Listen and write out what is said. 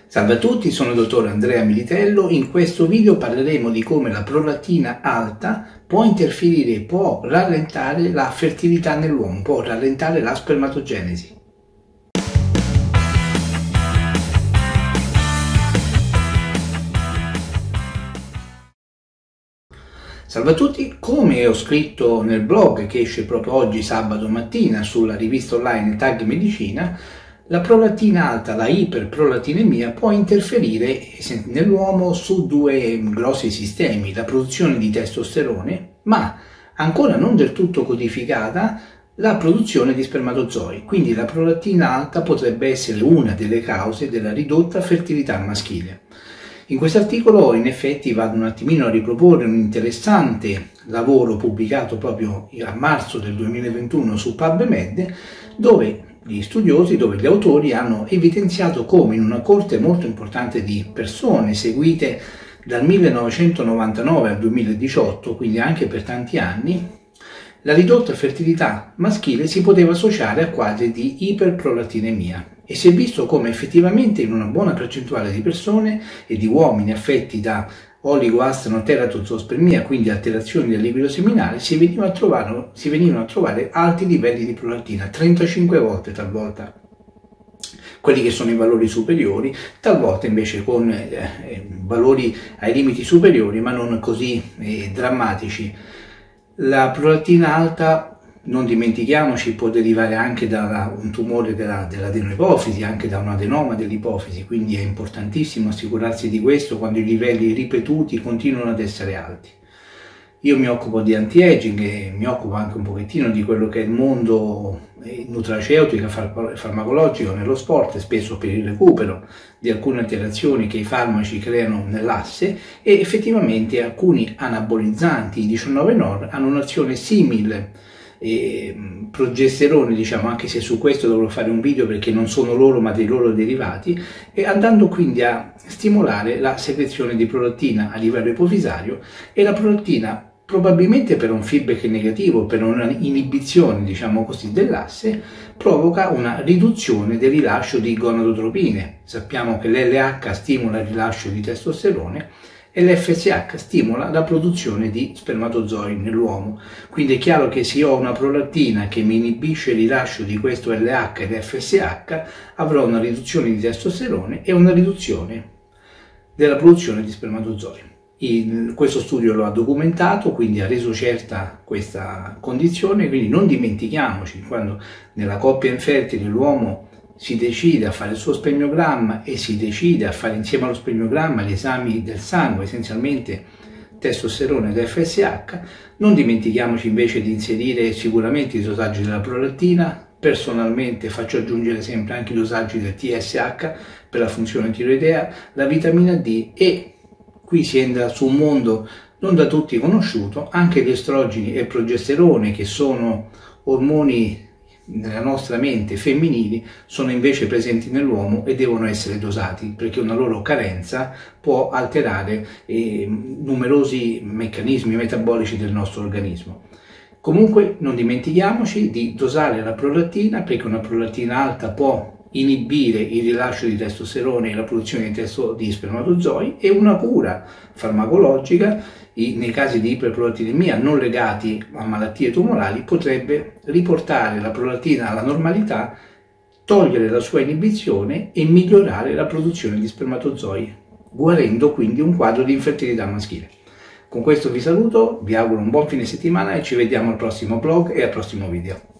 Salve a tutti, sono il dottor Andrea Militello. In questo video parleremo di come la prolattina alta può interferire, può rallentare la fertilità nell'uomo, può rallentare la spermatogenesi. Salve a tutti, come ho scritto nel blog che esce proprio oggi sabato mattina sulla rivista online Tag Medicina, la prolattina alta, la iperprolatinemia, può interferire nell'uomo su due grossi sistemi: la produzione di testosterone, ma ancora non del tutto codificata la produzione di spermatozoi. Quindi la prolattina alta potrebbe essere una delle cause della ridotta fertilità maschile. In questo articolo in effetti vado un attimino a riproporre un interessante lavoro pubblicato proprio a marzo del 2021 su PubMed, dove gli autori hanno evidenziato come in una corte molto importante di persone seguite dal 1999 al 2018, quindi anche per tanti anni, la ridotta fertilità maschile si poteva associare a quadri di iperprolatinemia e si è visto come effettivamente in una buona percentuale di persone e di uomini affetti da oligoastrenoteratozospermia, quindi alterazioni del liquido seminale, si venivano a trovare alti livelli di prolattina, 35 volte talvolta quelli che sono i valori superiori, talvolta invece con valori ai limiti superiori ma non così drammatici. La prolattina alta, non dimentichiamoci, può derivare anche da un tumore dell'adenoipofisi, anche da un adenoma dell'ipofisi, quindi è importantissimo assicurarsi di questo quando i livelli ripetuti continuano ad essere alti. Io mi occupo di anti-aging e mi occupo anche un pochettino di quello che è il mondo nutraceutico e farmacologico nello sport, spesso per il recupero di alcune alterazioni che i farmaci creano nell'asse, e effettivamente alcuni anabolizzanti, i 19-nor, hanno un'azione simile progesterone, diciamo, anche se su questo dovrò fare un video perché non sono loro ma dei loro derivati, e andando quindi a stimolare la secrezione di prolattina a livello ipofisario, e la prolattina, probabilmente per un feedback negativo, per una inibizione, diciamo così, dell'asse, provoca una riduzione del rilascio di gonadotropine. Sappiamo che l'LH stimola il rilascio di testosterone e l'FSH stimola la produzione di spermatozoi nell'uomo. Quindi è chiaro che se io ho una prolattina che mi inibisce il rilascio di questo LH ed FSH, avrò una riduzione di testosterone e una riduzione della produzione di spermatozoi. Questo studio lo ha documentato, quindi ha reso certa questa condizione. Quindi non dimentichiamoci, quando nella coppia infertile l'uomo si decide a fare il suo spermiogramma e si decide a fare insieme allo spermiogramma gli esami del sangue, essenzialmente testosterone ed FSH, non dimentichiamoci invece di inserire sicuramente i dosaggi della prolattina. Personalmente faccio aggiungere sempre anche i dosaggi del TSH per la funzione tiroidea, la vitamina D, e qui si entra su un mondo non da tutti conosciuto, anche gli estrogeni e il progesterone, che sono ormoni nella nostra mente femminili, sono invece presenti nell'uomo e devono essere dosati perché una loro carenza può alterare numerosi meccanismi metabolici del nostro organismo. Comunque non dimentichiamoci di dosare la prolattina, perché una prolattina alta può inibire il rilascio di testosterone e la produzione di spermatozoi, e una cura farmacologica nei casi di iperprolatinemia non legati a malattie tumorali potrebbe riportare la prolattina alla normalità, togliere la sua inibizione e migliorare la produzione di spermatozoi, guarendo quindi un quadro di infertilità maschile. Con questo vi saluto, vi auguro un buon fine settimana e ci vediamo al prossimo blog e al prossimo video.